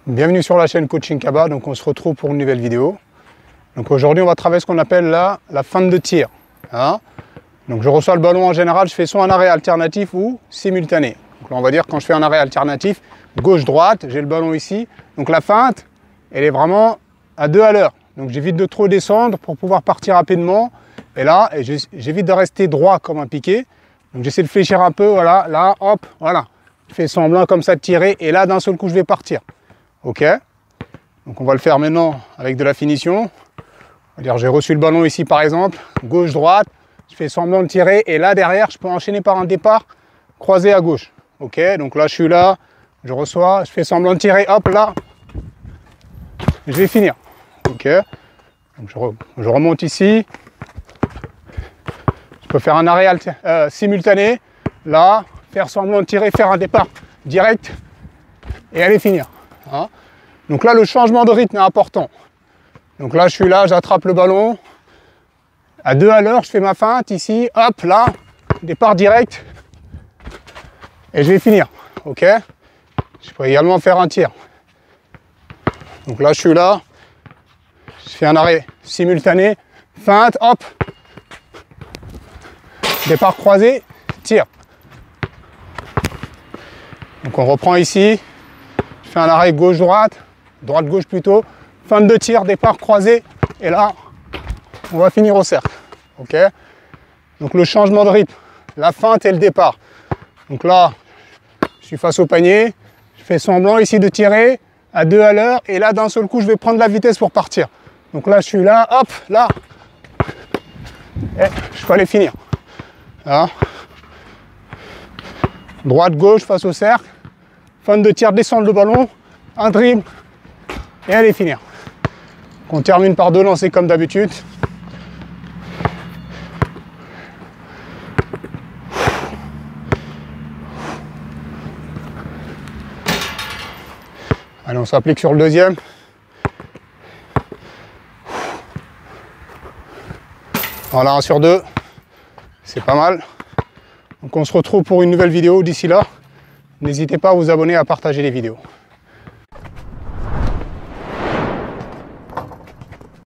Bienvenue sur la chaîne Coaching Kaba. Donc on se retrouve pour une nouvelle vidéo. Donc aujourd'hui on va travailler ce qu'on appelle la feinte de tir. Hein, donc je reçois le ballon en général, je fais soit un arrêt alternatif ou simultané. Donc là on va dire quand je fais un arrêt alternatif, gauche-droite, j'ai le ballon ici. Donc la feinte, elle est vraiment à 2 à l'heure. Donc j'évite de trop descendre pour pouvoir partir rapidement. Et là, j'évite de rester droit comme un piqué. Donc j'essaie de fléchir un peu, voilà, là, hop, voilà. Je fais semblant comme ça de tirer et là d'un seul coup je vais partir. Ok, donc on va le faire maintenant avec de la finition. On va dire j'ai reçu le ballon ici par exemple, gauche-droite, je fais semblant de tirer et là derrière je peux enchaîner par un départ croisé à gauche. Ok, donc là je suis là, je reçois, je fais semblant de tirer, hop là, je vais finir. Ok, donc je remonte ici, je peux faire un arrêt simultané, là, faire semblant de tirer, faire un départ direct et aller finir. Hein, donc là le changement de rythme est important. Donc là je suis là, j'attrape le ballon à 2 à l'heure, je fais ma feinte ici, hop là, départ direct et je vais finir. Ok, je peux également faire un tir. Donc là je suis là, je fais un arrêt simultané, feinte, hop, départ croisé, tir. Donc on reprend ici. Je fais un arrêt gauche-droite, droite-gauche plutôt, feinte de tir, départ croisé, et là, on va finir au cercle. Ok, donc le changement de rythme, la feinte et le départ. Donc là, je suis face au panier, je fais semblant ici de tirer à 2 à l'heure, et là, d'un seul coup, je vais prendre la vitesse pour partir. Donc là, je suis là, hop, là, et je peux aller finir. Hein, droite-gauche face au cercle. Feinte de tir, descendre le ballon, un dribble et aller finir. On termine par 2 lancers comme d'habitude. Allez, on s'applique sur le deuxième. Voilà, 1 sur 2. C'est pas mal. Donc on se retrouve pour une nouvelle vidéo. D'ici là, n'hésitez pas à vous abonner et à partager les vidéos.